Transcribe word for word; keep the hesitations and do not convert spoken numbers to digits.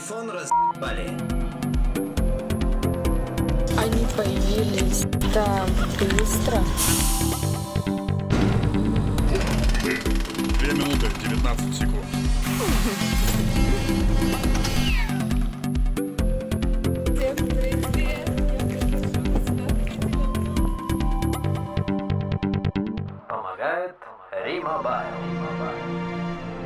телефон разъебали. Они появились так быстро. Две минуты, девятнадцать секунд. Помогает Римобайл.